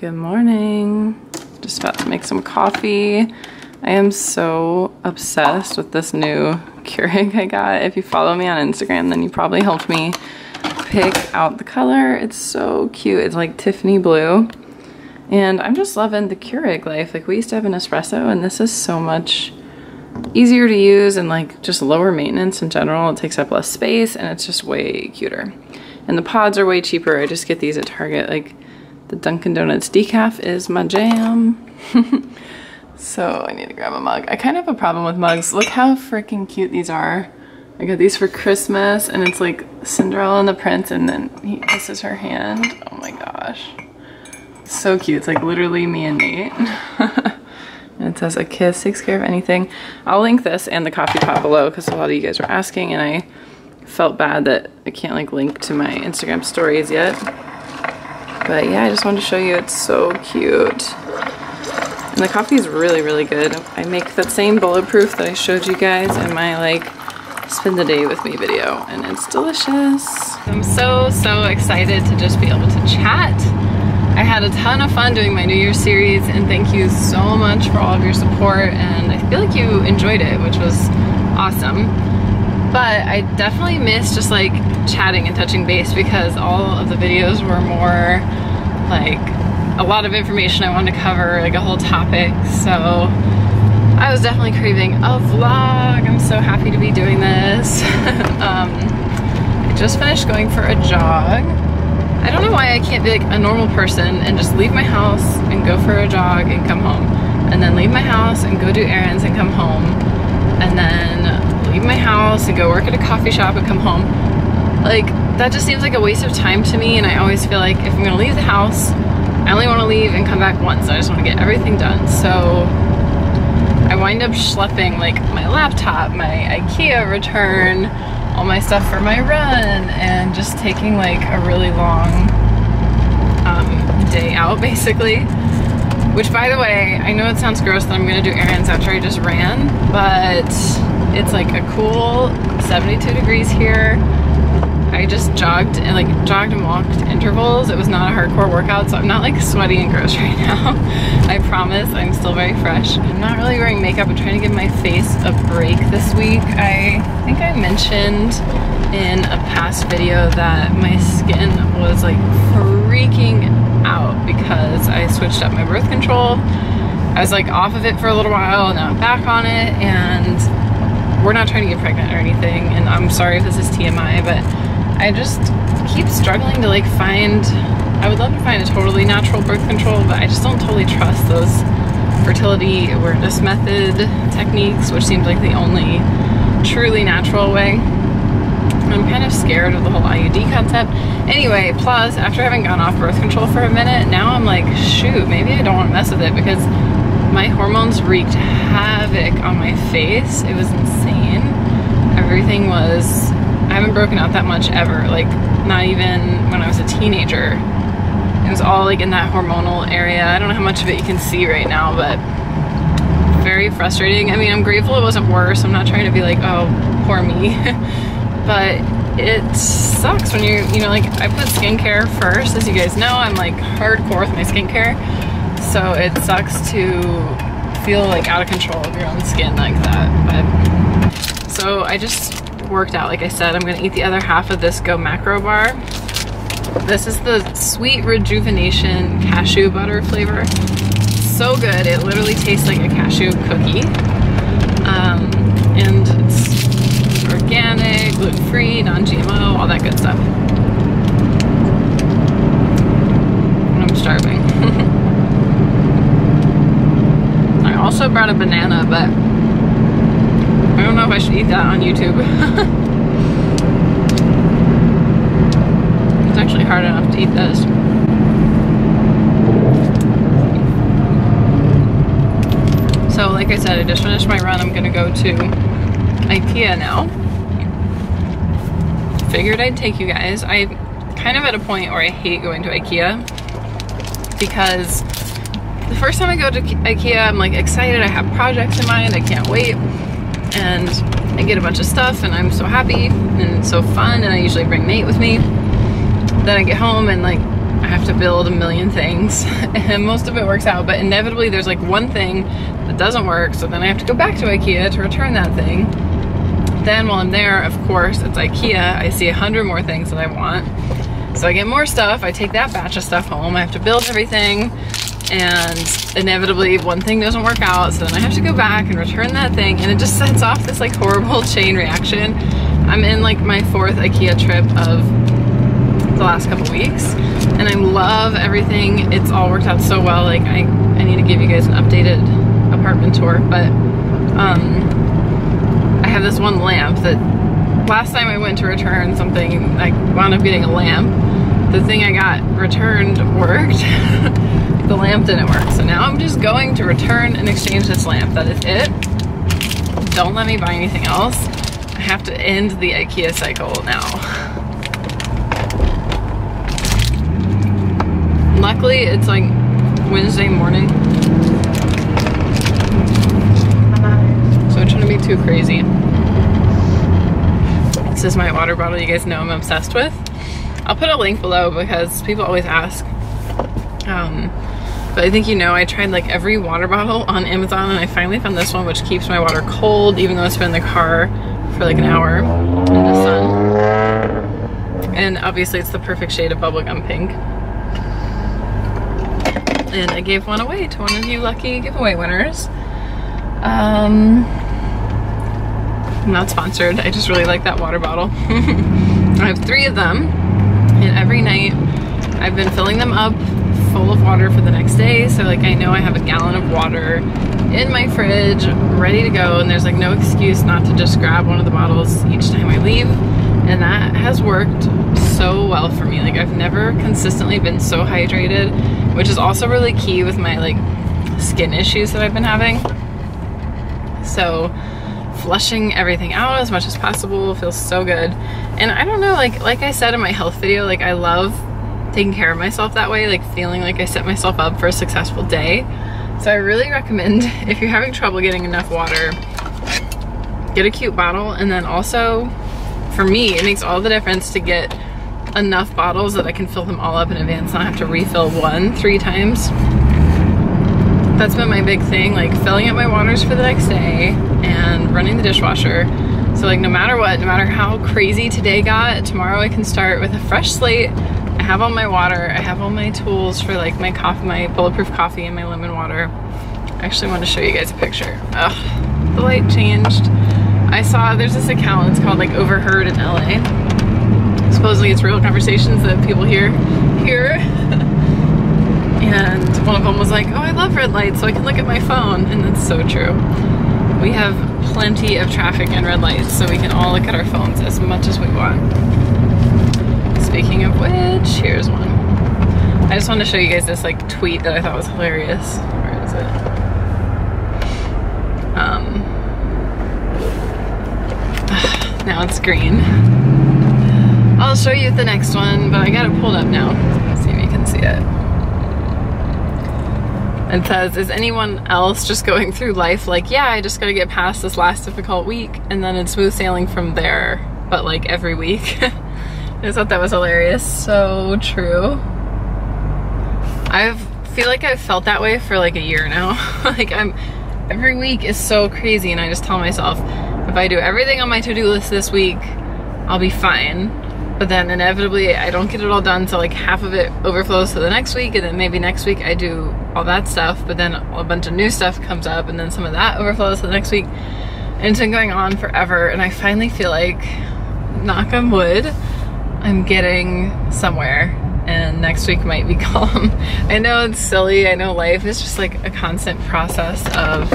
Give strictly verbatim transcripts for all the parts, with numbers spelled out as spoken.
Good morning. Just about to make some coffee. I am so obsessed with this new Keurig I got. If you follow me on Instagram, then you probably helped me pick out the color. It's so cute. It's like Tiffany blue. And I'm just loving the Keurig life. Like, we used to have an espresso, and this is so much easier to use and like just lower maintenance in general. It takes up less space and it's just way cuter. And the pods are way cheaper. I just get these at Target. Like, the Dunkin' Donuts decaf is my jam. So I need to grab a mug. I kind of have a problem with mugs. Look how freaking cute these are. I got these for Christmas, and it's like Cinderella and the Prince, and then he kisses her hand. Oh my gosh. So cute. It's like literally me and Nate. And it says, a kiss takes care of anything. I'll link this and the coffee pot below because a lot of you guys were asking, and I felt bad that I can't like link to my Instagram stories yet. But yeah, I just wanted to show you. It's so cute. And the coffee is really, really good. I make that same bulletproof that I showed you guys in my like spend the day with me video, and it's delicious. I'm so, so excited to just be able to chat. I had a ton of fun doing my New Year's series, and thank you so much for all of your support, and I feel like you enjoyed it, which was awesome. But I definitely missed just like chatting and touching base because all of the videos were more like a lot of information I wanted to cover, like a whole topic. So I was definitely craving a vlog. I'm so happy to be doing this. um, I just finished going for a jog. I don't know why I can't be like a normal person and just leave my house and go for a jog and come home, and then leave my house and go do errands and come home, and then leave my house and go work at a coffee shop and come home. Like, that just seems like a waste of time to me, and I always feel like if I'm gonna leave the house, I only want to leave and come back once. I just want to get everything done. So I wind up schlepping like my laptop, my IKEA return, all my stuff for my run, and just taking like a really long um, day out basically. Which, by the way, I know it sounds gross that I'm gonna do errands after I just ran, but it's like a cool seventy-two degrees here. I just jogged and like jogged and walked intervals. It was not a hardcore workout, so I'm not like sweaty and gross right now. I promise, I'm still very fresh. I'm not really wearing makeup. I'm trying to give my face a break this week. I think I mentioned in a past video that my skin was like freaking out because I switched up my birth control. I was like off of it for a little while, and now I'm back on it, and we're not trying to get pregnant or anything, and I'm sorry if this is T M I, but I just keep struggling to like find, I would love to find a totally natural birth control, but I just don't totally trust those fertility awareness method techniques, which seems like the only truly natural way. I'm kind of scared of the whole I U D concept. Anyway, plus after having gone off birth control for a minute, now I'm like, shoot, maybe I don't want to mess with it because my hormones wreaked havoc on my face. It was insane. Everything was, I haven't broken out that much ever, like not even when I was a teenager. It was all like in that hormonal area. I don't know how much of it you can see right now, but very frustrating. I mean, I'm grateful it wasn't worse. I'm not trying to be like, oh, poor me. But it sucks when you're, you know, like I put skincare first. As you guys know, I'm like hardcore with my skincare. So it sucks to feel like out of control of your own skin like that. But so I just worked out, like I said. I'm gonna eat the other half of this Go Macro bar. This is the Sweet Rejuvenation cashew butter flavor. So good. It literally tastes like a cashew cookie. Um, and it's organic, gluten-free, non-G M O, all that good stuff. I'm starving. I also brought a banana, but I don't know if I should eat that on YouTube. It's actually hard enough to eat this. So like I said, I just finished my run. I'm gonna go to IKEA now. Figured I'd take you guys. I'm kind of at a point where I hate going to IKEA because the first time I go to IKEA, I'm like excited. I have projects in mind. I can't wait. And I get a bunch of stuff and I'm so happy and it's so fun, and I usually bring Nate with me. Then I get home and like I have to build a million things and most of it works out, but inevitably there's like one thing that doesn't work, so then I have to go back to IKEA to return that thing. Then while I'm there, of course, it's IKEA, I see a hundred more things that I want. So I get more stuff, I take that batch of stuff home, I have to build everything, and inevitably one thing doesn't work out, so then I have to go back and return that thing, and it just sets off this like horrible chain reaction. I'm in like my fourth IKEA trip of the last couple weeks, and I love everything. It's all worked out so well. Like I, I need to give you guys an updated apartment tour, but um, I have this one lamp that last time I went to return something, I wound up getting a lamp. The thing I got returned worked. The lamp didn't work. So now I'm just going to return and exchange this lamp. That is it. Don't let me buy anything else. I have to end the IKEA cycle now. Luckily, it's like Wednesday morning. So I'm trying to be too crazy. This is my water bottle you guys know I'm obsessed with. I'll put a link below because people always ask. Um, but I think you know I tried like every water bottle on Amazon, and I finally found this one which keeps my water cold even though it's been in the car for like an hour in the sun. And obviously it's the perfect shade of bubblegum pink. And I gave one away to one of you lucky giveaway winners. Um, I'm not sponsored, I just really like that water bottle. I have three of them, and every night I've been filling them up full of water for the next day. So like I know I have a gallon of water in my fridge ready to go, and there's like no excuse not to just grab one of the bottles each time I leave. And that has worked so well for me. Like I've never consistently been so hydrated, which is also really key with my like skin issues that I've been having. So flushing everything out as much as possible feels so good. And I don't know, like like I said in my health video, like I love taking care of myself that way, like feeling like I set myself up for a successful day. So I really recommend, if you're having trouble getting enough water, get a cute bottle. And then also, for me, it makes all the difference to get enough bottles that I can fill them all up in advance, not have to refill one three times. That's been my big thing, like filling up my waters for the next day and running the dishwasher. So like no matter what, no matter how crazy today got, tomorrow I can start with a fresh slate. I have all my water, I have all my tools for like my coffee, my bulletproof coffee and my lemon water. I actually want to show you guys a picture. Ugh, the light changed. I saw there's this account, it's called like Overheard in L A. Supposedly it's real conversations that people hear here. And one of them was like, oh, I love red lights so I can look at my phone. And that's so true. We have plenty of traffic and red lights, so we can all look at our phones as much as we want. Speaking of which, here's one. I just wanted to show you guys this like tweet that I thought was hilarious. Where is it? Um, now it's green. I'll show you the next one, but I got it pulled up now. Let's see if you can see it. It says, is anyone else just going through life like, yeah, I just gotta get past this last difficult week and then it's smooth sailing from there, but like every week. I thought that was hilarious. So true. I feel like I've felt that way for like a year now. Like I'm, every week is so crazy, and I just tell myself, if I do everything on my to-do list this week, I'll be fine. But then inevitably I don't get it all done, so like half of it overflows to the next week, and then maybe next week I do all that stuff, but then a bunch of new stuff comes up, and then some of that overflows to the next week. And it's been going on forever, and I finally feel like, knock on wood, I'm getting somewhere, and next week might be calm. I know it's silly, I know life is just like a constant process of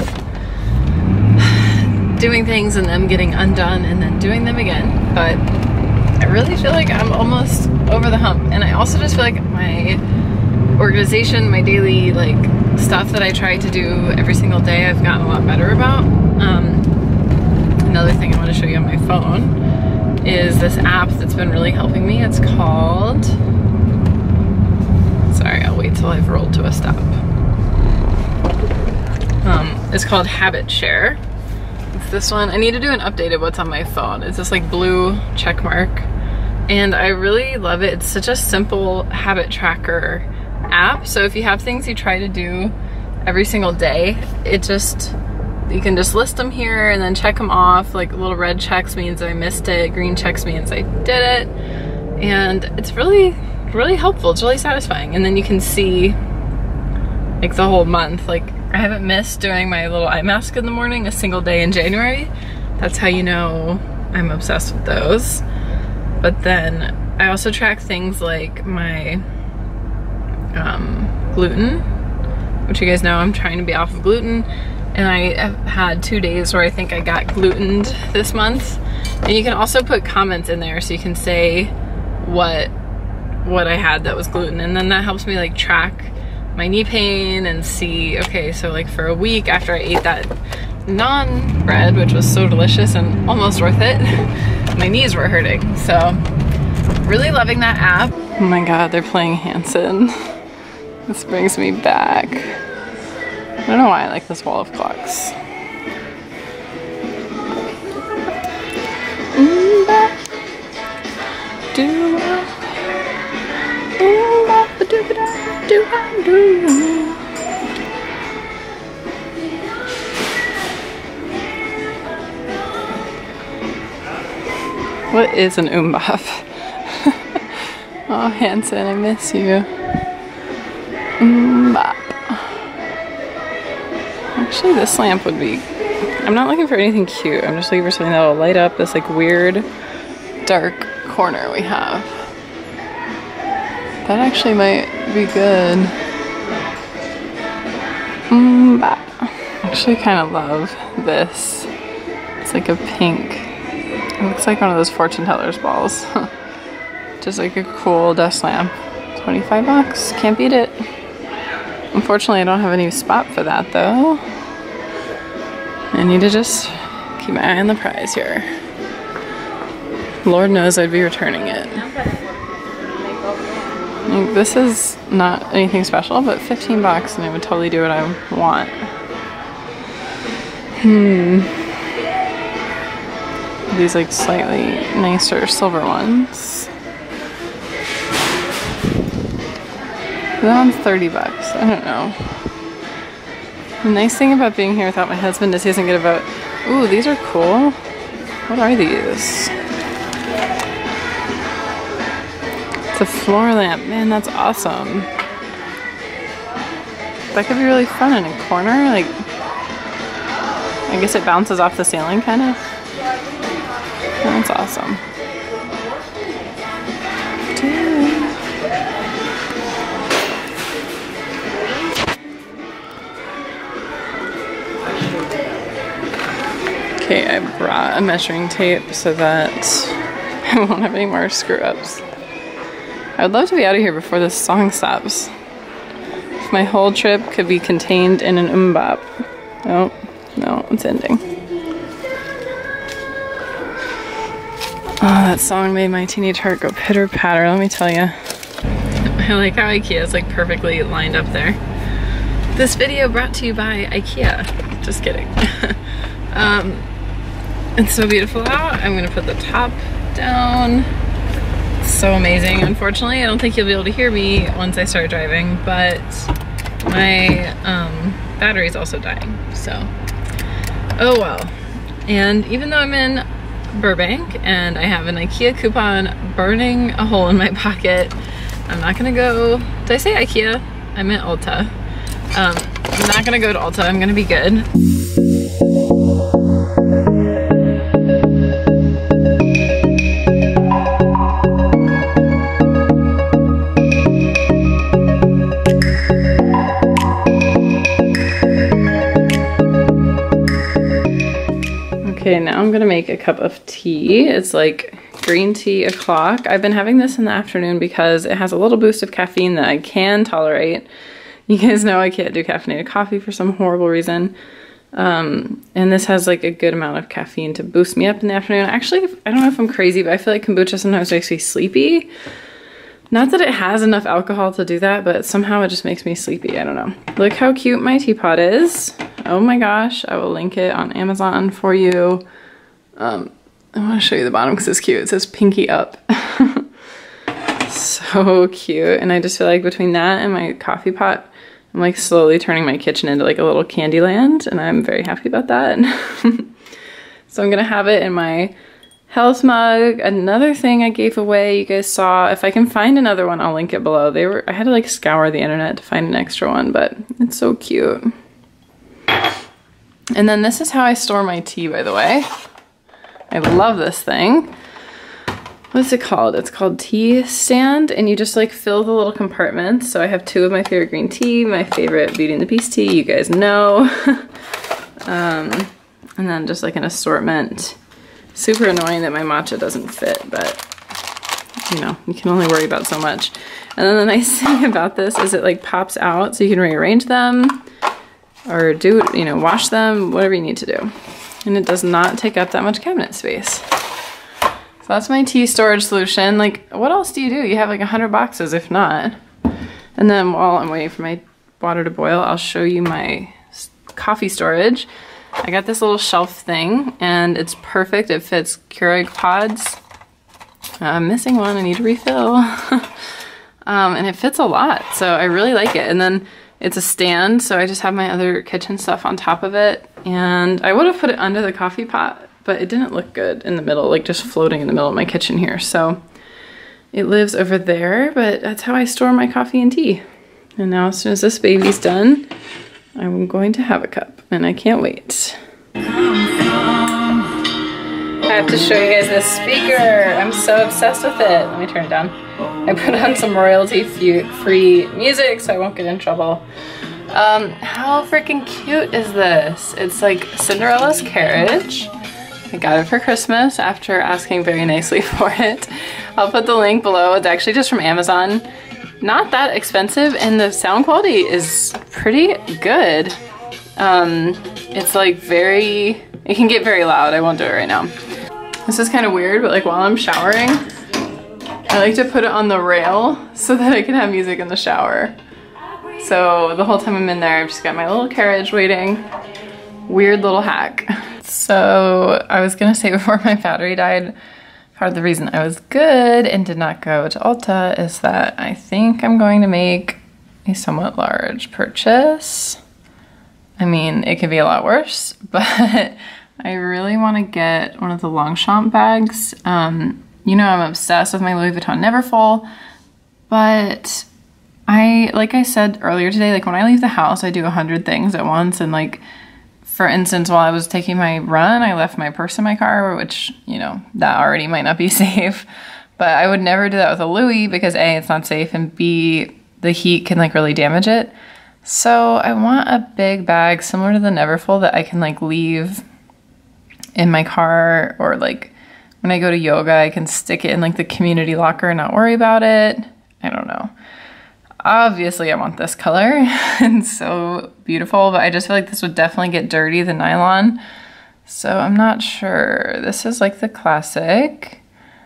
doing things and them getting undone and then doing them again, but I really feel like I'm almost over the hump. And I also just feel like my organization, my daily like stuff that I try to do every single day, I've gotten a lot better about. Um, another thing I want to show you on my phone is this app that's been really helping me. It's called, sorry, I'll wait till I've rolled to a stop. Um, it's called Habit Share. It's this one. I need to do an update of what's on my phone. It's this like blue check mark and I really love it. It's such a simple habit tracker app. So if you have things you try to do every single day, it just, you can just list them here and then check them off. Like little red checks means I missed it, green checks means I did it. And it's really, really helpful. It's really satisfying. And then you can see like the whole month. Like I haven't missed doing my little eye mask in the morning a single day in January. That's how you know I'm obsessed with those. But then I also track things like my um, gluten, which you guys know I'm trying to be off of gluten. And I have had two days where I think I got glutened this month. And you can also put comments in there so you can say what what I had that was gluten. And then that helps me like track my knee pain and see, okay, so like for a week after I ate that naan bread, which was so delicious and almost worth it, my knees were hurting. So really loving that app. Oh my God, they're playing Hanson. This brings me back. I don't know why I like this wall of clocks. What is an oombop? Oh, Hanson, I miss you. Oombop. Actually, this lamp would be... I'm not looking for anything cute. I'm just looking for something that will light up this like weird dark corner we have. That actually might be good. Oombop. I actually kind of love this. It's like a pink. It looks like one of those fortune tellers balls. Just like a cool desk lamp. twenty-five bucks, can't beat it. Unfortunately, I don't have any spot for that though. I need to just keep my eye on the prize here. Lord knows I'd be returning it. Like, this is not anything special, but fifteen bucks and it would totally do what I want. Hmm. These like slightly nicer silver ones. That one's thirty bucks. I don't know. The nice thing about being here without my husband is he doesn't get a vote. Ooh, these are cool. What are these? It's a floor lamp. Man, that's awesome. That could be really fun in a corner. Like, I guess it bounces off the ceiling, kind of. That's awesome. Okay, I brought a measuring tape so that I won't have any more screw-ups. I would love to be out of here before this song stops. If my whole trip could be contained in an oombop. Oh, no, it's ending. Oh, that song made my teenage heart go pitter-patter, let me tell you. I like how IKEA is like perfectly lined up there. This video brought to you by IKEA. Just kidding. um, it's so beautiful out. I'm gonna put the top down. It's so amazing. Unfortunately, I don't think you'll be able to hear me once I start driving, but my um, battery's also dying, so. Oh well. And even though I'm in Burbank and I have an IKEA coupon burning a hole in my pocket, I'm not gonna go, did I say IKEA? I meant Ulta. Um, I'm not gonna go to Ulta, I'm gonna be good. Okay, now I'm gonna make a cup of tea. It's like green tea o'clock. I've been having this in the afternoon because it has a little boost of caffeine that I can tolerate. You guys know I can't do caffeinated coffee for some horrible reason. Um, and this has like a good amount of caffeine to boost me up in the afternoon. Actually, I don't know if I'm crazy, but I feel like kombucha sometimes makes me sleepy. Not that it has enough alcohol to do that, but somehow it just makes me sleepy. I don't know. Look how cute my teapot is. Oh my gosh, I will link it on Amazon for you. Um, I want to show you the bottom because it's cute. It says pinky up. so cute. And I just feel like between that and my coffee pot, I'm like slowly turning my kitchen into like a little candy land, and I'm very happy about that. So I'm gonna have it in my health mug. Another thing I gave away, you guys saw, if I can find another one, I'll link it below. They were, I had to like scour the internet to find an extra one, but it's so cute. And then this is how I store my tea, by the way. I love this thing. What's it called? It's called Tea Stand, and you just like fill the little compartments. So I have two of my favorite green tea, my favorite Beauty and the Beast tea, you guys know. um, and then just like an assortment. Super annoying that my matcha doesn't fit, but you know, you can only worry about so much. And then the nice thing about this is it like pops out so you can rearrange them or do, you know, wash them, whatever you need to do. And it does not take up that much cabinet space. So that's my tea storage solution. Like, what else do you do? You have like a hundred boxes, if not. And then while I'm waiting for my water to boil, I'll show you my coffee storage. I got this little shelf thing, and it's perfect. It fits Keurig pods. Uh, I'm missing one, I need to refill. um, and it fits a lot, so I really like it. And then it's a stand, so I just have my other kitchen stuff on top of it. And I would have put it under the coffee pot, but it didn't look good in the middle, like just floating in the middle of my kitchen here. So it lives over there, but that's how I store my coffee and tea. And now as soon as this baby's done, I'm going to have a cup, and I can't wait. I have to show you guys this speaker. I'm so obsessed with it. Let me turn it down. I put on some royalty-free music so I won't get in trouble. Um, how freaking cute is this? It's like Cinderella's carriage. I got it for Christmas after asking very nicely for it. I'll put the link below. It's actually just from Amazon. Not that expensive, and the sound quality is pretty good. Um, it's like very, it can get very loud. I won't do it right now. This is kind of weird, but like while I'm showering, I like to put it on the rail so that I can have music in the shower. So the whole time I'm in there, I've just got my little carriage waiting. Weird little hack. So I was gonna say before my battery died, part of the reason I was good and did not go to Ulta is that I think I'm going to make a somewhat large purchase. I mean, it could be a lot worse, but I really want to get one of the Longchamp bags. Um, you know I'm obsessed with my Louis Vuitton Neverfull, but I, like I said earlier today, like when I leave the house, I do a hundred things at once, and like, for instance, while I was taking my run, I left my purse in my car, which, you know, that already might not be safe. But I would never do that with a Louis because A, it's not safe, and B, the heat can like really damage it. So I want a big bag similar to the Neverfull that I can like leave in my car, or like when I go to yoga, I can stick it in like the community locker and not worry about it. I don't know. Obviously I want this color. It's so beautiful, but I just feel like this would definitely get dirty, the nylon. So I'm not sure. This is like the classic,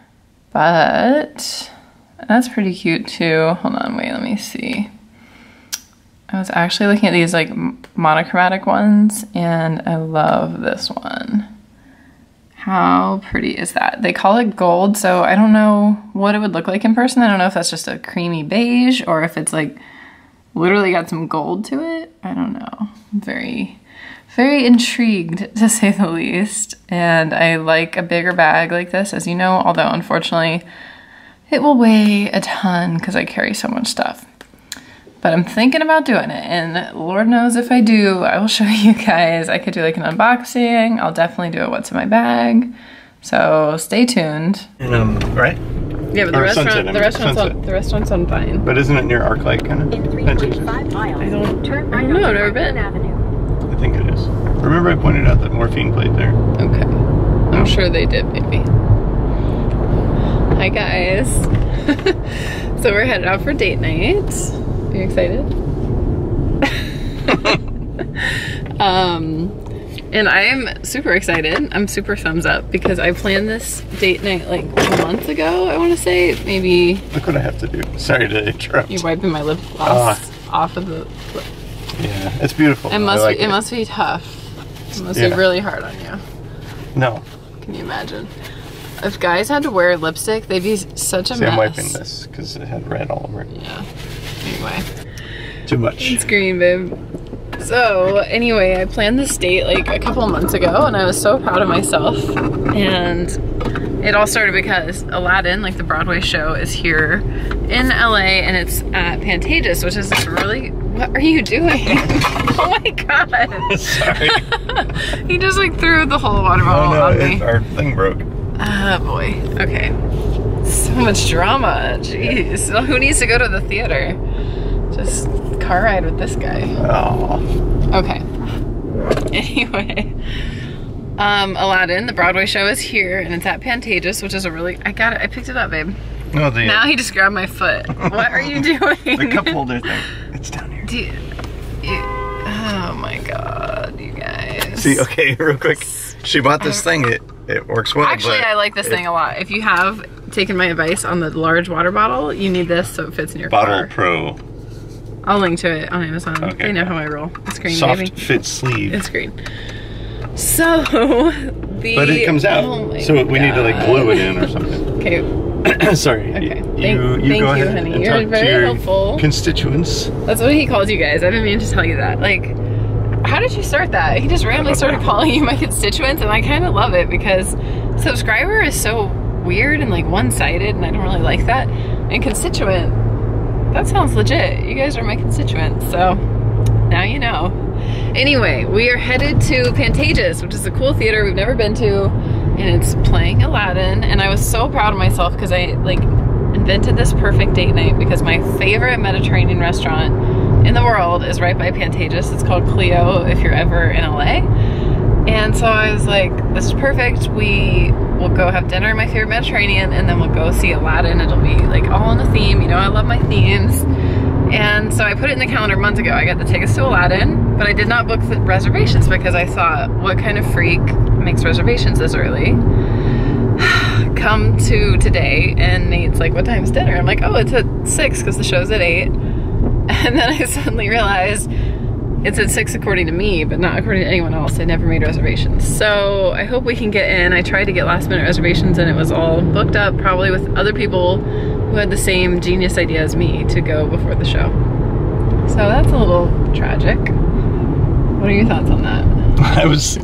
but that's pretty cute too. Hold on, wait, let me see. I was actually looking at these like monochromatic ones, and I love this one. How pretty is that? They call it gold, so I don't know what it would look like in person. I don't know if that's just a creamy beige or if it's like literally got some gold to it. I don't know. I'm very, very intrigued, to say the least. And I like a bigger bag like this, as you know, although unfortunately it will weigh a ton because I carry so much stuff. But I'm thinking about doing it, and Lord knows if I do, I will show you guys. I could do like an unboxing. I'll definitely do a what's in my bag. So stay tuned. Um, right? Yeah, but the or restaurant, sunset, I mean, the restaurant's sunset. on, the restaurant's on Vine. But isn't it near Arclight kind of? In three point five miles, I don't, turn I right don't know, I've on never been. Avenue. I think it is. Remember I pointed out that morphine played there? Okay. I'm No. sure they did, maybe. Hi guys. So we're headed out for date night. Are you excited? um, and I am super excited. I'm super thumbs up because I planned this date night like a month ago, I want to say. Maybe. Look what I have to do. Sorry to interrupt. You're wiping my lip gloss off of the lip. Yeah, it's beautiful. It must, I like be, it it. must be tough. It must Yeah. be really hard on you. No. Can you imagine? If guys had to wear lipstick, they'd be such a See, mess. I'm wiping this because it had red all over it. Yeah. Anyway. Too much. It's green, babe. So, anyway, I planned this date like a couple of months ago and I was so proud of myself. And it all started because Aladdin, like the Broadway show, is here in L A and it's at Pantages, which is this really... What are you doing? Oh my god. Sorry. He just like threw the whole water bottle Oh no, on me. it, our thing broke. Ah, boy. Okay. So much drama. Jeez. Well, who needs to go to the theater? Just car ride with this guy. Oh. Okay. Anyway. Um, Aladdin, the Broadway show is here and it's at Pantages, which is a really... I got it. I picked it up, babe. No, the, Now he just grabbed my foot. What are you doing? the cup holder thing. It's down here. Do you, you, oh my god, you guys. See, okay, real quick. She bought this thing. It it works well. Actually, but I like this it, thing a lot. If you have taken my advice on the large water bottle, you need this so it fits in your Bottle car. Pro. I'll link to it on Amazon. Okay. They know how I roll. It's green, Soft baby. fit sleeve. It's green. So, the... But it comes out. Oh my so we need to like God. glue it in or something. Okay. Sorry. Okay. You, Thank- you thank go you, ahead honey. and You're talk very to your helpful. constituents. That's what he calls you guys. I've been meaning to tell you that. Like, how did you start that? He just randomly started calling you my constituents, and I kind of love it because subscriber is so weird and like one-sided, and I don't really like that. And constituent, that sounds legit. You guys are my constituents, so now you know. Anyway, we are headed to Pantages, which is a cool theater we've never been to, and it's playing Aladdin, and I was so proud of myself because I like invented this perfect date night because my favorite Mediterranean restaurant in the world is right by Pantages. It's called Clio if you're ever in L A. And so I was like, this is perfect. We will go have dinner at my favorite Mediterranean and then we'll go see Aladdin. It'll be like all in the theme. You know, I love my themes. And so I put it in the calendar months ago. I got the tickets to Aladdin, but I did not book the reservations because I thought, what kind of freak makes reservations this early? Come to today and Nate's like, what time's dinner? I'm like, oh, it's at six because the show's at eight. And then I suddenly realized it's at six according to me, but not according to anyone else. I never made reservations. So I hope we can get in. I tried to get last minute reservations and it was all booked up, probably with other people who had the same genius idea as me to go before the show. So that's a little tragic. What are your thoughts on that? I was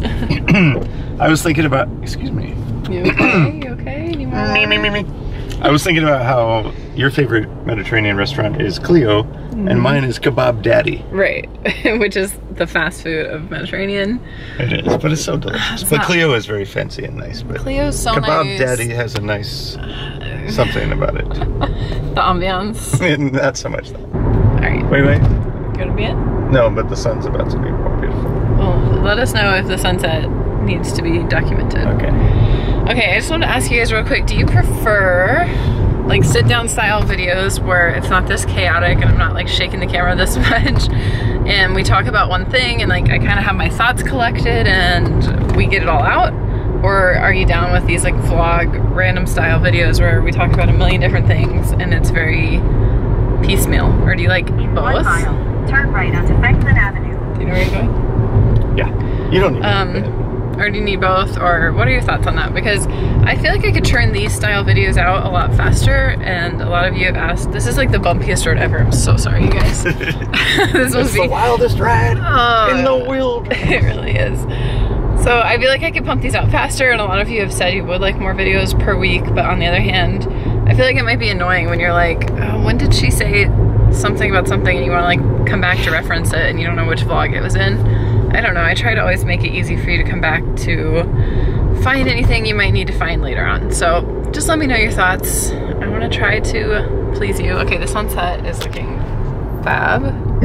I was thinking about, excuse me. You okay? You okay? Any more? Me, me, me, me. I was thinking about how your favorite Mediterranean restaurant is Clio, mm-hmm. and mine is Kebab Daddy. Right, which is the fast food of Mediterranean. It is, but it's so delicious. It's but not. Clio is very fancy and nice. But Clio's so Kebab nice. Daddy has a nice something about it. The ambiance. Not so much though. All right. Wait, wait. Gonna be it? No, but the sun's about to be more beautiful. Well, let us know if the sunset needs to be documented. Okay. Okay, I just wanted to ask you guys real quick, do you prefer like sit down style videos where it's not this chaotic and I'm not like shaking the camera this much and we talk about one thing and like I kind of have my thoughts collected and we get it all out? Or are you down with these like vlog random style videos where we talk about a million different things and it's very piecemeal? Or do you like In both? one mile, turn right onto Franklin Avenue. Do you know where you're going? Yeah. You don't need Um, to. Or do you need both? Or what are your thoughts on that? Because I feel like I could turn these style videos out a lot faster and a lot of you have asked, this is like the bumpiest road ever. I'm so sorry, you guys. This must be the wildest ride oh, in the world. It really is. So I feel like I could pump these out faster and a lot of you have said you would like more videos per week, but on the other hand, I feel like it might be annoying when you're like, oh, when did she say something about something and you want to like come back to reference it and you don't know which vlog it was in. I don't know, I try to always make it easy for you to come back to find anything you might need to find later on. So just let me know your thoughts. I want to try to please you. Okay, the sunset is looking fab.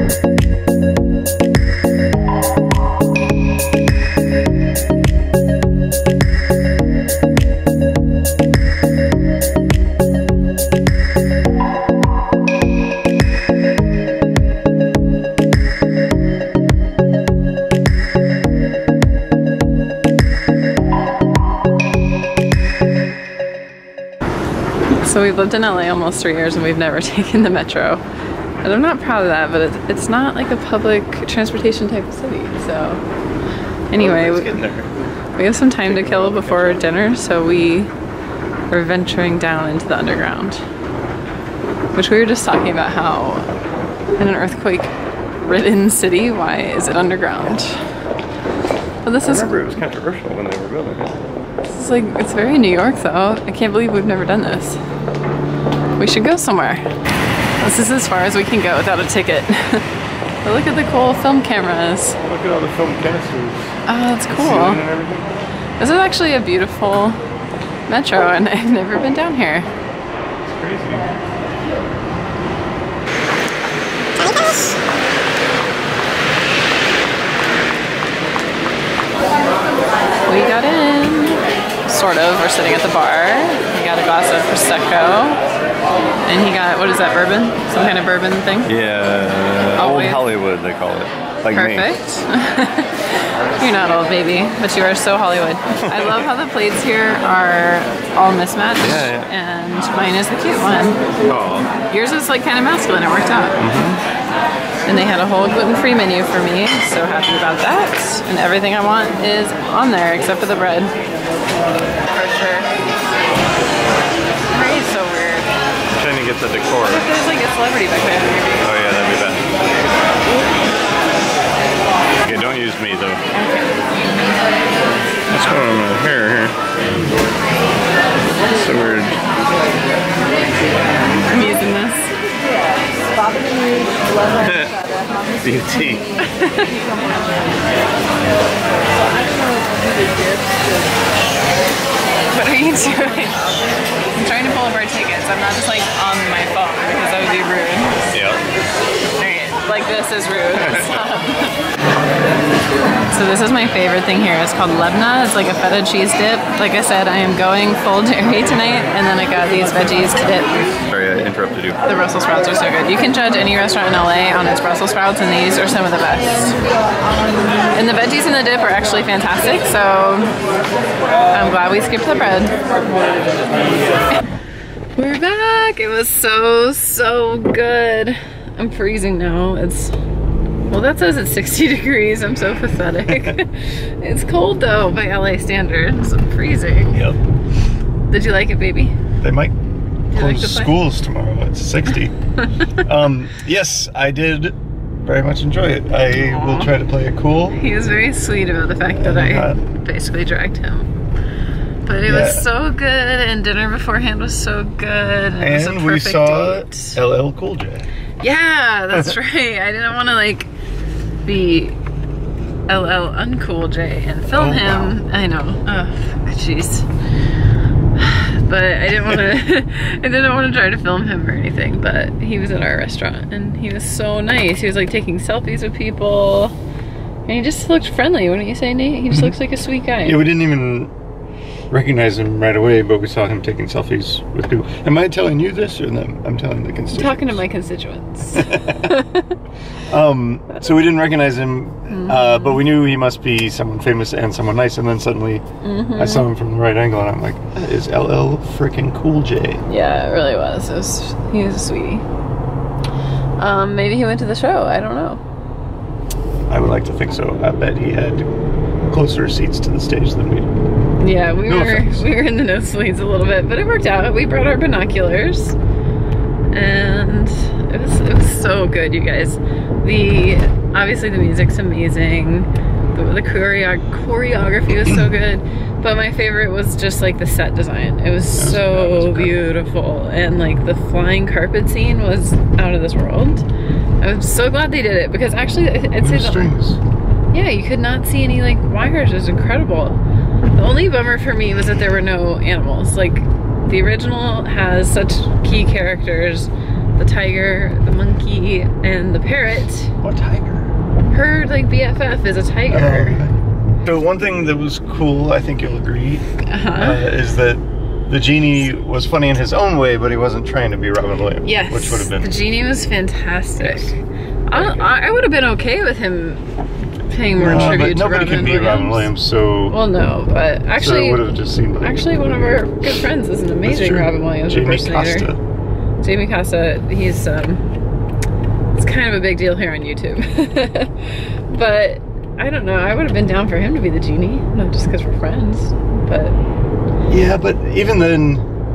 So we've lived in L A almost three years and we've never taken the metro. And I'm not proud of that, but it's, it's not like a public transportation type of city. So anyway, Let's we, get there. we have some time to kill before dinner, so we We're venturing down into the underground. Which we were just talking about how in an earthquake-ridden city, why is it underground? But this I is remember it was controversial when they were building it. this is like it's very New York though. I can't believe we've never done this. We should go somewhere. This is as far as we can go without a ticket. But look at the cool film cameras. Look at all the film canisters. Oh, that's Ceiling cool. and everything. This is actually a beautiful metro and I've never been down here. It's crazy. We got in. Sort of. We're sitting at the bar. We got a glass of Prosecco. And he got, what is that, bourbon? Some kind of bourbon thing? Yeah, Oh, old wait. Hollywood they call it. Like Perfect. You're not old, baby, but you are so Hollywood. I love how the plates here are all mismatched. Yeah, yeah. And mine is the cute one. me. Oh. Yours is like kind of masculine. It worked out. Mm-hmm. And they had a whole gluten-free menu for me. So happy about that. And everything I want is on there except for the bread. For sure. Marie's so weird. Trying to get the decor. Look, there's like a celebrity back there. Oh yeah, that'd be bad. Okay, don't use me though. What's going on with hair here? So weird. I'm using this. Beauty. What are you doing? I'm trying to pull up our tickets. I'm not just like on my phone because that would be rude. Yeah. Alright, like this is rude. Stop. So this is my favorite thing here. It's called Lebna. It's like a feta cheese dip. Like I said, I am going full dairy tonight, and then I got these veggies to dip. Sorry, I interrupted you. The Brussels sprouts are so good. You can judge any restaurant in L A on its Brussels sprouts, and these are some of the best. And the veggies in the dip are actually fantastic, so I'm glad we skipped the bread. We're back. It was so, so good. I'm freezing now. It's, well, that says it's sixty degrees. I'm so pathetic. It's cold though by L A standards. I'm freezing. Yep. Did you like it, baby? They might you like close the play? schools tomorrow. It's sixty. um, yes, I did very much enjoy it. I Aww. will try to play it cool. He was very sweet about the fact that I basically dragged him. But it Yeah. was so good, and dinner beforehand was so good. And, it was a And we perfect saw date. L L Cool J. Yeah, that's right. I didn't want to like be L L Uncool J and film Oh, him. wow. I know. Oh, jeez. But I didn't want to. I didn't want to try to film him or anything. But he was at our restaurant, and he was so nice. He was like taking selfies with people, and he just looked friendly. Wouldn't you say, Nate? He just looks like a sweet guy. Yeah, we didn't even recognize him right away, but we saw him taking selfies with people. Am I telling you this, or them? I'm telling the constituents. Talking to my constituents. Um, so we didn't recognize him, Mm-hmm. uh, but we knew he must be someone famous and someone nice. And then suddenly, Mm-hmm. I saw him from the right angle, and I'm like, "That is L L freaking Cool J." Yeah, it really was. It was. He was a sweetie. Um, maybe he went to the show. I don't know. I would like to think so. I bet he had closer seats to the stage than we did. Yeah, we No were offense. we were in the nosebleeds a little bit, but it worked out. We brought our binoculars, and it was it was so good, you guys. The obviously the music's amazing. The, the choreo chorography was so good, but my favorite was just like the set design. It was That was- that was so incredible. beautiful, and like the flying carpet scene was out of this world. I was so glad they did it because actually I'd say Blue the strings. yeah, you could not see any like wires. It was incredible. The only bummer for me was that there were no animals. Like the original has such key characters: the tiger, the monkey, and the parrot. What tiger? Her like B F F is a tiger. Oh, so one thing that was cool, I think you'll agree, Uh-huh. uh, is that the genie was funny in his own way, but he wasn't trying to be Robin Williams. Yes, Which would have been. the genie was fantastic. Yes. I, I would have been okay with him paying more No, tribute but to nobody Robin can be Williams. Robin Williams, so. Well, no, but so actually, it would have just seemed like. actually, one of our good friends is an That's amazing true. Robin Williams Jamie impersonator. Costa. Jamie Costa, he's um, it's kind of a big deal here on YouTube. But I don't know. I would have been down for him to be the genie, not just because we're friends, but Yeah, but even then,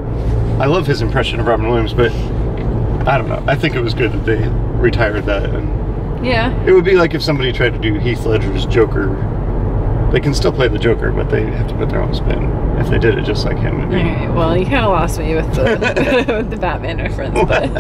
I love his impression of Robin Williams, but I don't know. I think it was good that they retired that. And Yeah. it would be like if somebody tried to do Heath Ledger's Joker. They can still play the Joker, but they have to put their own spin. If they did it just like him. It'd be... Alright, well, you kind of lost me with the, with the Batman reference, but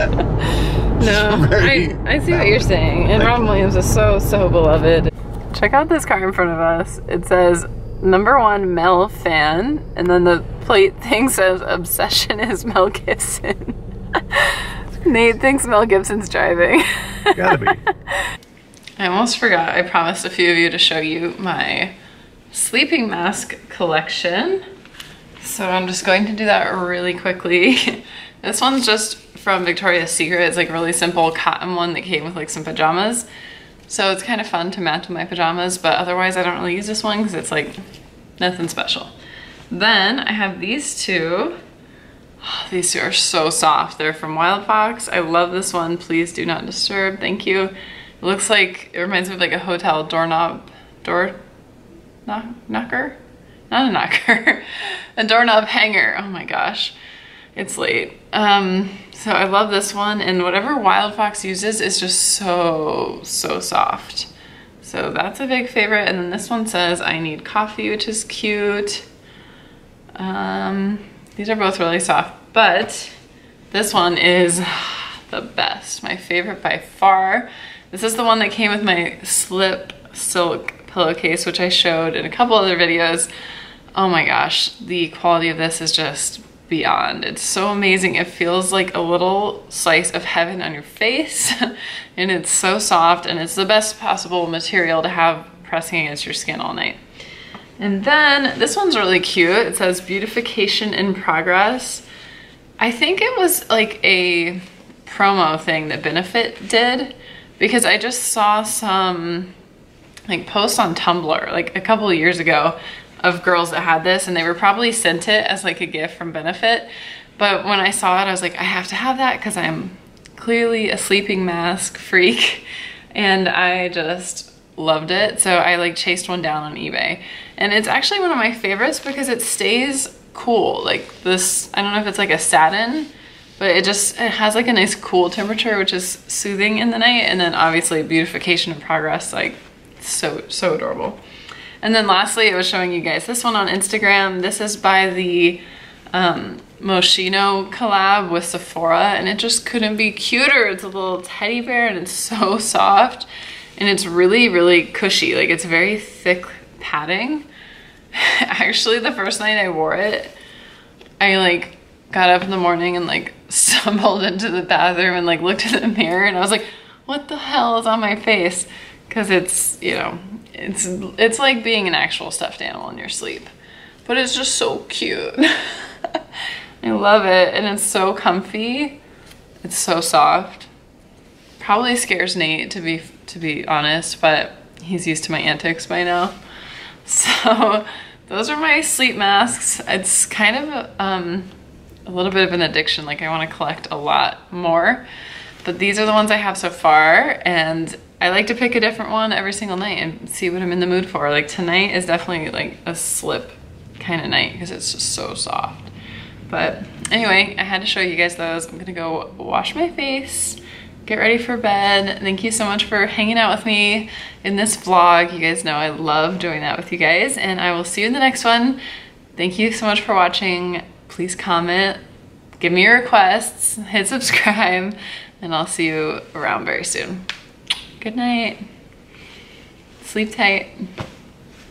no, I, I see what you're saying. And Robin Williams is so, so beloved. Check out this car in front of us. It says, number one Mel fan, and then the plate thing says, obsession is Mel Gibson. Nate thinks Mel Gibson's driving. Gotta be. I almost forgot, I promised a few of you to show you my sleeping mask collection. So I'm just going to do that really quickly. This one's just from Victoria's Secret. It's like a really simple cotton one that came with like some pajamas. So it's kind of fun to match with my pajamas, but otherwise I don't really use this one because it's like nothing special. Then I have these two. Oh, these two are so soft. They're from Wild Fox. I love this one. Please do not disturb. Thank you. It looks like, it reminds me of like a hotel doorknob, door, knock, knocker? Not a knocker, a doorknob hanger. Oh my gosh, it's late. Um, so I love this one, and whatever Wild Fox uses is just so, so soft. So that's a big favorite. And then this one says, I need coffee, which is cute. Um, these are both really soft, but this one is the best, my favorite by far. This is the one that came with my slip silk pillowcase, which I showed in a couple other videos. Oh my gosh, the quality of this is just beyond. It's so amazing. It feels like a little slice of heaven on your face, and it's so soft, and it's the best possible material to have pressing against your skin all night. And then this one's really cute. It says beautification in progress. I think it was like a promo thing that Benefit did, because I just saw some like posts on Tumblr like a couple of years ago of girls that had this, and they were probably sent it as like a gift from Benefit. But when I saw it, I was like, I have to have that because I'm clearly a sleeping mask freak, and I just loved it. So I like chased one down on eBay, and it's actually one of my favorites because it stays cool. Like this, I don't know if it's like a satin, but it just, it has like a nice cool temperature, which is soothing in the night. And then obviously beautification in progress, like so, so adorable. And then lastly, I was showing you guys this one on Instagram. This is by the um, Moschino collab with Sephora, and it just couldn't be cuter. It's a little teddy bear, and it's so soft, and it's really, really cushy. Like it's very thick padding. Actually, the first night I wore it, I like got up in the morning and like stumbled into the bathroom and like looked in the mirror, and I was like, what the hell is on my face? Because it's, you know, it's it's like being an actual stuffed animal in your sleep, but it's just so cute. I love it, and it's so comfy. It's so soft. Probably scares Nate, to be to be honest, but he's used to my antics by now. So those are my sleep masks. It's kind of um, a little bit of an addiction. Like I want to collect a lot more, but these are the ones I have so far, and I like to pick a different one every single night and see what I'm in the mood for. Like tonight is definitely like a slip kind of night because it's just so soft. But anyway, I had to show you guys those. I'm gonna go wash my face, get ready for bed. Thank you so much for hanging out with me in this vlog. You guys know I love doing that with you guys, and I will see you in the next one. Thank you so much for watching. Please comment, give me your requests, hit subscribe, and I'll see you around very soon. Good night. Sleep tight.